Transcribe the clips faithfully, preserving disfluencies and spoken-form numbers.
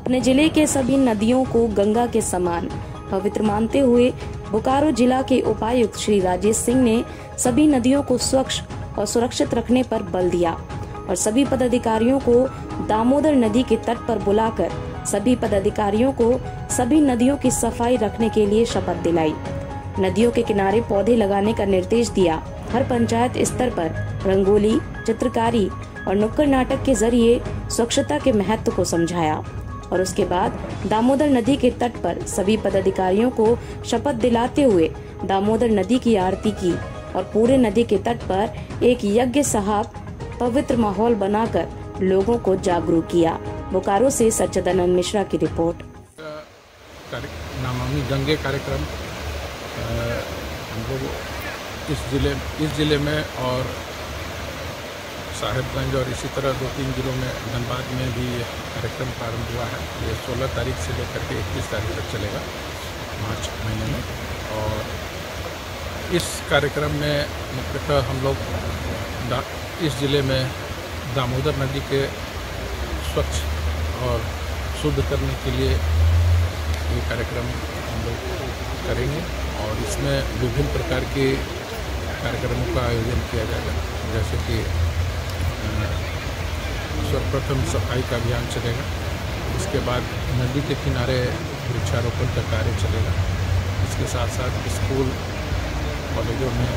अपने जिले के सभी नदियों को गंगा के समान पवित्र मानते हुए बोकारो जिला के उपायुक्त श्री राजेश सिंह ने सभी नदियों को स्वच्छ और सुरक्षित रखने पर बल दिया और सभी पदाधिकारियों को दामोदर नदी के तट पर बुलाकर सभी पदाधिकारियों को सभी नदियों की सफाई रखने के लिए शपथ दिलाई। नदियों के किनारे पौधे लगाने का निर्देश दिया। हर पंचायत स्तर पर रंगोली, चित्रकारी और नुक्कड़ नाटक के जरिए स्वच्छता के महत्व को समझाया और उसके बाद दामोदर नदी के तट पर सभी पदाधिकारियों को शपथ दिलाते हुए दामोदर नदी की आरती की और पूरे नदी के तट पर एक यज्ञ साहब पवित्र माहौल बनाकर लोगों को जागरूक किया। बोकारो से सच्चिदानंद मिश्रा की रिपोर्ट। नमामि गंगे कार्यक्रम हम लोग इस जिले इस जिले में और साहिबगंज और इसी तरह दो तीन जिलों में धनबाद में भी ये कार्यक्रम प्रारंभ हुआ है। ये सोलह तारीख से लेकर के इक्कीस तारीख तक चलेगा, मार्च महीने में। और इस कार्यक्रम में मुख्यतः हम लोग इस जिले में दामोदर नदी के स्वच्छ और शुद्ध करने के लिए ये कार्यक्रम हम लोग करेंगे और इसमें विभिन्न प्रकार के कार्यक्रमों का आयोजन किया जाएगा, जैसे कि सर्वप्रथम सफाई का अभियान चलेगा, इसके बाद नदी के किनारे वृक्षारोपण का कार्य चलेगा, इसके साथ साथ स्कूल कॉलेजों में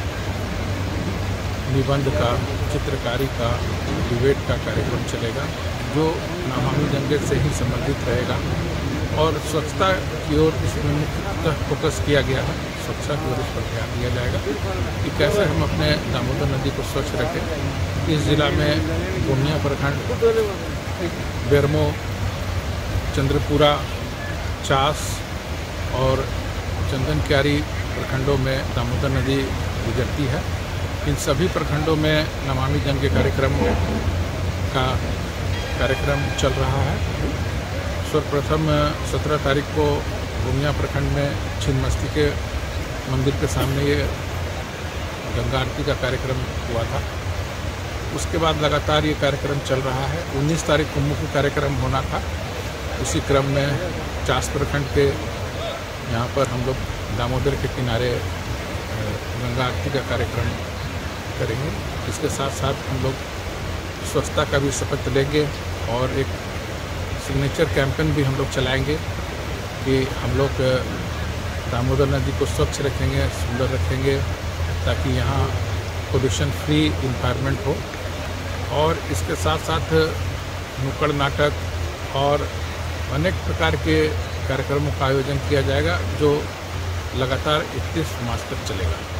निबंध का, चित्रकारी का, डिबेट का कार्यक्रम चलेगा जो नमामि गंगे से ही संबंधित रहेगा। और स्वच्छता की ओर इसमें मुख्यतः फोकस किया गया है। स्वच्छता की ओर इस पर ध्यान दिया जाएगा कि कैसे हम अपने दामोदर नदी को स्वच्छ रखें। इस जिला में गोमिया प्रखंड, बेरमो, चंद्रपुरा, चास और चंदन क्यारी प्रखंडों में दामोदर नदी गुजरती है। इन सभी प्रखंडों में नमामि गंगे कार्यक्रम का कार्यक्रम चल रहा है। सर्वप्रथम सत्रह तारीख को गोमिया प्रखंड में छिन्नमस्ती के मंदिर के सामने ये गंगा आरती का कार्यक्रम हुआ था। उसके बाद लगातार ये कार्यक्रम चल रहा है। उन्नीस तारीख को मुख्य कार्यक्रम होना था। उसी क्रम में चास प्रखंड के यहाँ पर हम लोग दामोदर के किनारे गंगा आरती का कार्यक्रम करेंगे। इसके साथ साथ हम लोग स्वच्छता का भी शपथ लेंगे और एक सिग्नेचर कैंपेन भी हम लोग चलाएंगे कि हम लोग दामोदर नदी को स्वच्छ रखेंगे, सुंदर रखेंगे, ताकि यहाँ पोल्यूशन फ्री इन्वायरमेंट हो। और इसके साथ साथ नुक्कड़ नाटक और अनेक प्रकार के कार्यक्रमों का आयोजन किया जाएगा जो लगातार इकतीस मार्च तक चलेगा।